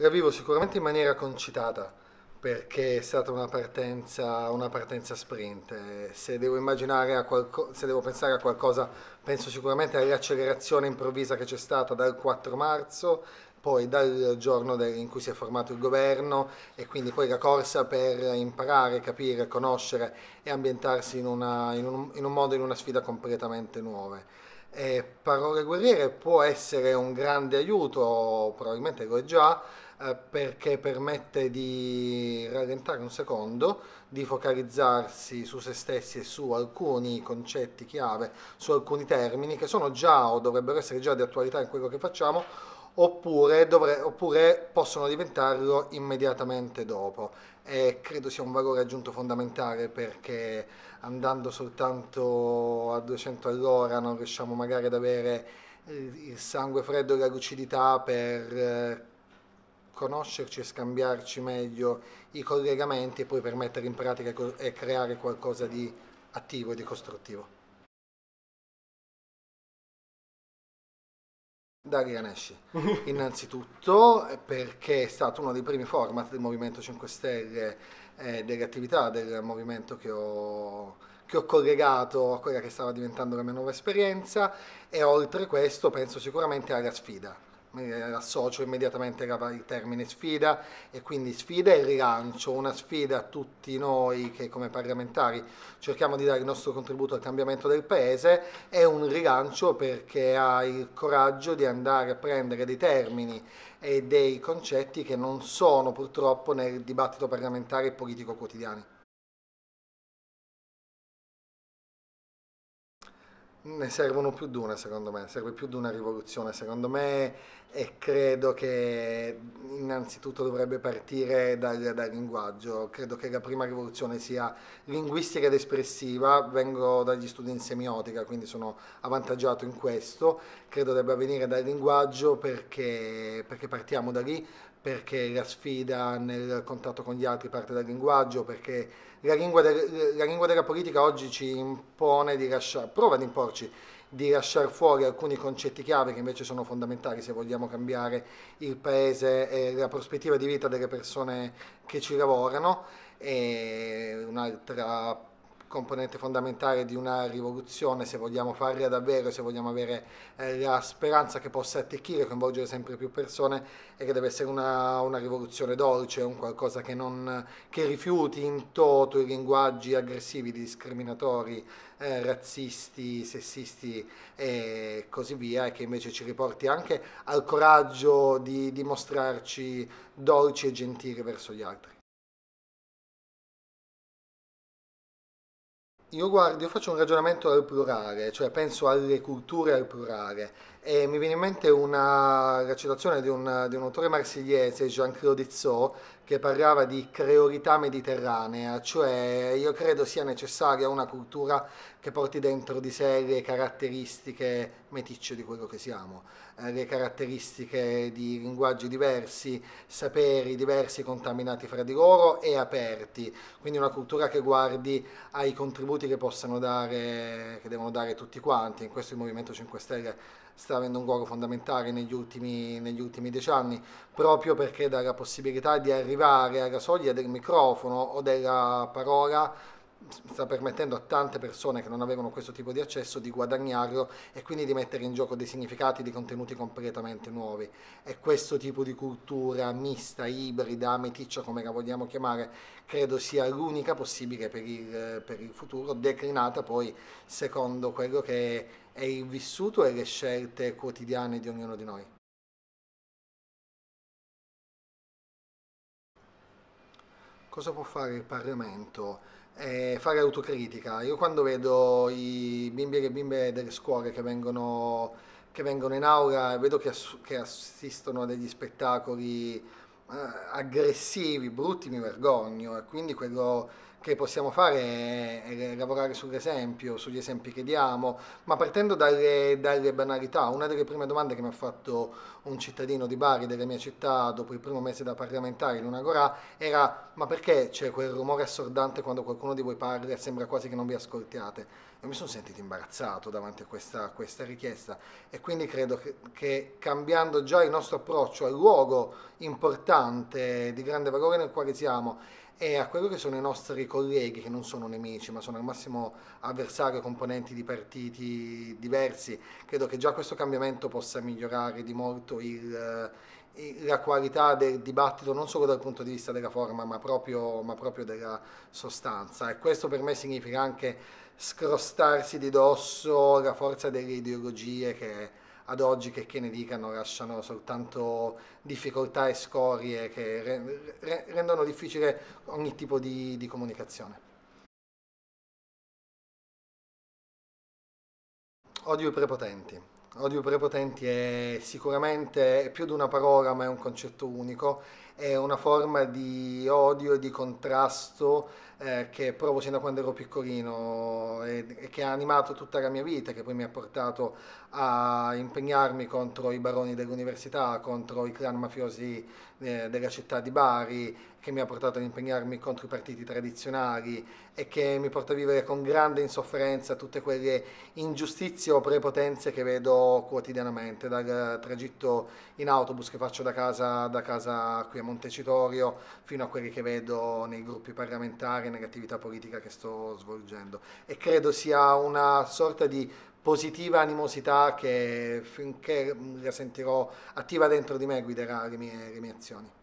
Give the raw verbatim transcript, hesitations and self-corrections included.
La vivo sicuramente in maniera concitata perché è stata una partenza, una partenza sprint. Eh, Se devo immaginare a qualco- se devo pensare a qualcosa, penso sicuramente all'accelerazione improvvisa che c'è stata dal quattro marzo, poi dal giorno de- in cui si è formato il governo e quindi poi la corsa per imparare, capire, conoscere e ambientarsi in, una- in un, in un modo, in una sfida completamente nuova. E Parole guerriere può essere un grande aiuto, probabilmente lo è già, eh, perché permette di rallentare un secondo, di focalizzarsi su se stessi e su alcuni concetti chiave, su alcuni termini che sono già o dovrebbero essere già di attualità in quello che facciamo, oppure, dovre- oppure possono diventarlo immediatamente dopo. E credo sia un valore aggiunto fondamentale perché andando soltanto a duecento all'ora non riusciamo magari ad avere il il sangue freddo e la lucidità per eh, conoscerci e scambiarci meglio i collegamenti e poi per mettere in pratica co- e creare qualcosa di attivo e di costruttivo. Daria Nesci. Innanzitutto eh, perché è stato uno dei primi format del Movimento cinque Stelle, eh, delle attività del movimento che ho, che ho collegato a quella che stava diventando la mia nuova esperienza e oltre questo penso sicuramente alla sfida. Mi associo immediatamente al termine sfida e quindi sfida e rilancio, una sfida a tutti noi che come parlamentari cerchiamo di dare il nostro contributo al cambiamento del paese, è un rilancio perché ha il coraggio di andare a prendere dei termini e dei concetti che non sono purtroppo nel dibattito parlamentare e politico quotidiani. Ne servono più di una, secondo me, serve più di una rivoluzione, secondo me, e credo che innanzitutto dovrebbe partire dal, dal linguaggio. Credo che la prima rivoluzione sia linguistica ed espressiva, vengo dagli studi in semiotica, quindi sono avvantaggiato in questo. Credo debba venire dal linguaggio perché, perché partiamo da lì, perché la sfida nel contatto con gli altri parte dal linguaggio, perché la lingua, del- la lingua della politica oggi ci impone di lasciare, prova ad imporci di lasciare fuori alcuni concetti chiave che invece sono fondamentali se vogliamo cambiare il paese e la prospettiva di vita delle persone che ci lavorano. E un'altra componente fondamentale di una rivoluzione, se vogliamo farla davvero, se vogliamo avere eh, la speranza che possa attecchire e coinvolgere sempre più persone, è che deve essere una, una rivoluzione dolce, un qualcosa che, non, che rifiuti in toto i linguaggi aggressivi, discriminatori, eh, razzisti, sessisti e così via, e che invece ci riporti anche al coraggio di dimostrarci dolci e gentili verso gli altri. Io guardo, io faccio un ragionamento al plurale, cioè penso alle culture al plurale e mi viene in mente una, la citazione di un, di un autore marsigliese, Jean-Claude Izzot, che parlava di creolità mediterranea, cioè io credo sia necessaria una cultura che porti dentro di sé le caratteristiche meticce di quello che siamo, eh, le caratteristiche di linguaggi diversi, saperi diversi contaminati fra di loro e aperti, quindi una cultura che guardi ai contributi che possano dare, che devono dare tutti quanti. In questo il Movimento cinque Stelle sta avendo un ruolo fondamentale negli ultimi, negli ultimi dieci anni, proprio perché dà la possibilità di arrivare alla soglia del microfono o della parola, sta permettendo a tante persone che non avevano questo tipo di accesso di guadagnarlo e quindi di mettere in gioco dei significati, di contenuti completamente nuovi. E questo tipo di cultura mista, ibrida, meticcia come la vogliamo chiamare, credo sia l'unica possibile per il, per il futuro, declinata poi secondo quello che è il vissuto e le scelte quotidiane di ognuno di noi. Cosa può fare il Parlamento? Eh, fare autocritica. Io quando vedo i bimbi e le bimbe delle scuole che vengono, che vengono in aula e vedo che, ass- che assistono a degli spettacoli eh, aggressivi, brutti, mi vergogno. E quindi quello che possiamo fare è, è lavorare sull'esempio, sugli esempi che diamo, ma partendo dalle, dalle banalità. Una delle prime domande che mi ha fatto un cittadino di Bari, della mia città, dopo il primo mese da parlamentare in un'agorà, era: ma perché c'è quel rumore assordante quando qualcuno di voi parla e sembra quasi che non vi ascoltiate? Io mi sono sentito imbarazzato davanti a questa, questa richiesta, e quindi credo che, che cambiando già il nostro approccio al luogo importante di grande valore nel quale siamo e a quello che sono i nostri colleghi, che non sono nemici ma sono al massimo avversari o componenti di partiti diversi, credo che già questo cambiamento possa migliorare di molto il, il- la qualità del dibattito, non solo dal punto di vista della forma ma proprio, ma proprio della sostanza. E questo per me significa anche scrostarsi di dosso la forza delle ideologie che ad oggi, che, che ne dicano, lasciano soltanto difficoltà e scorie che re- re- rendono difficile ogni tipo di, di comunicazione. Odio i prepotenti. Odio i prepotenti è sicuramente è più di una parola, ma è un concetto unico. È una forma di odio e di contrasto eh, che provo sin da quando ero piccolino e, e che ha animato tutta la mia vita, che poi mi ha portato a impegnarmi contro i baroni dell'università, contro i clan mafiosi eh, della città di Bari, che mi ha portato ad impegnarmi contro i partiti tradizionali e che mi porta a vivere con grande insofferenza tutte quelle ingiustizie o prepotenze che vedo quotidianamente, dal tragitto in autobus che faccio da casa, da casa qui a Montecitorio fino a quelli che vedo nei gruppi parlamentari e nell'attività politica che sto svolgendo. E credo sia una sorta di positiva animosità che finché la sentirò attiva dentro di me guiderà le mie, le mie azioni.